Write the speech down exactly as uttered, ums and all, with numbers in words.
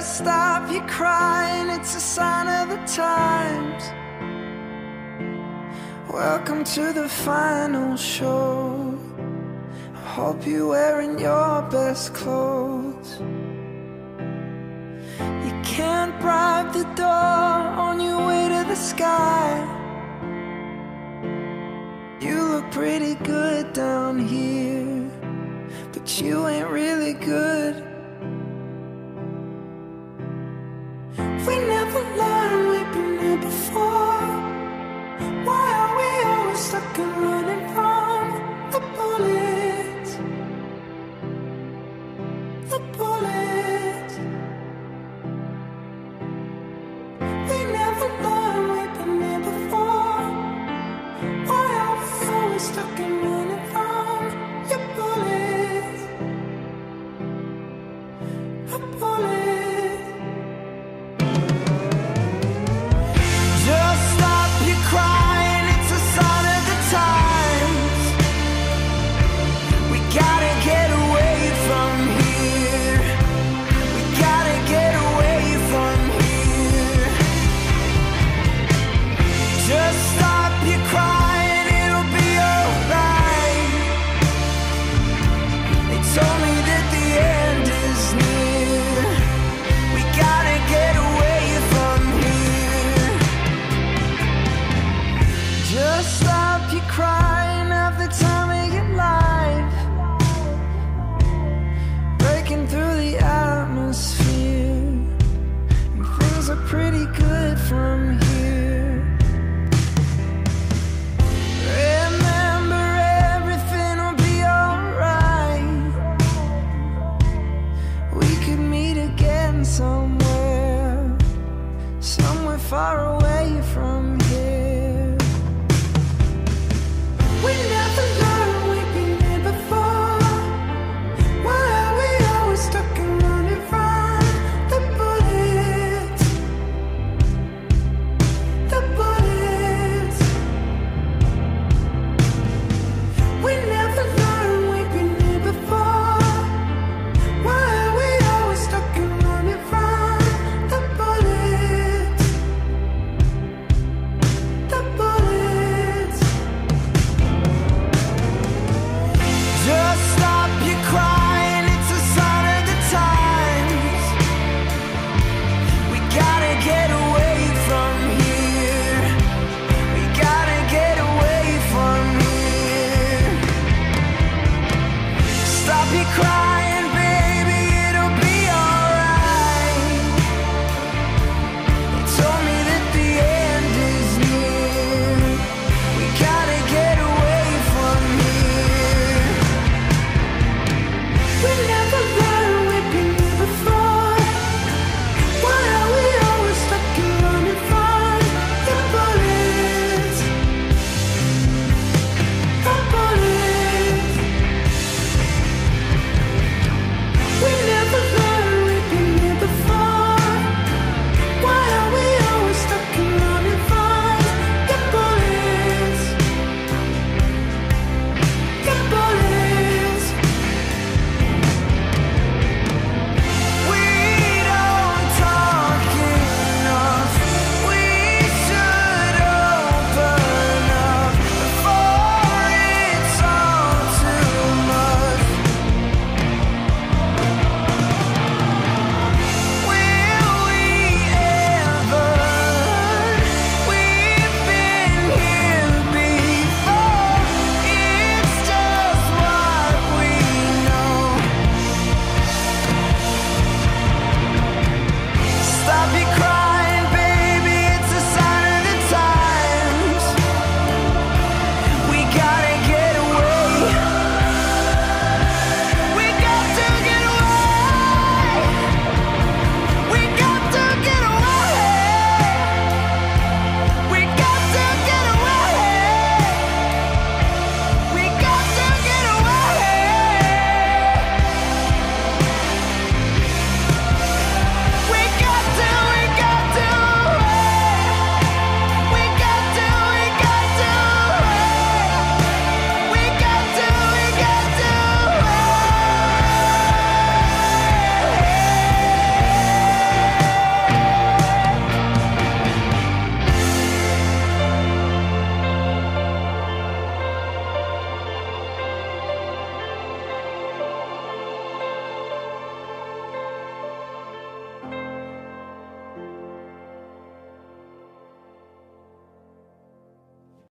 Just stop your crying, it's a sign of the times. Welcome to the final show. I hope you're wearing your best clothes. You can't bribe the door on your way to the sky. You look pretty good down here, but you ain't really good. We never learned, we've been here before. Why are we always stuck and running from the bullets? The bullets. We never learned, we've been here before. Why are we always stuck and running from your bullets? The bullets. Pretty good from here. Remember, everything will be alright. We could meet again somewhere, somewhere far away from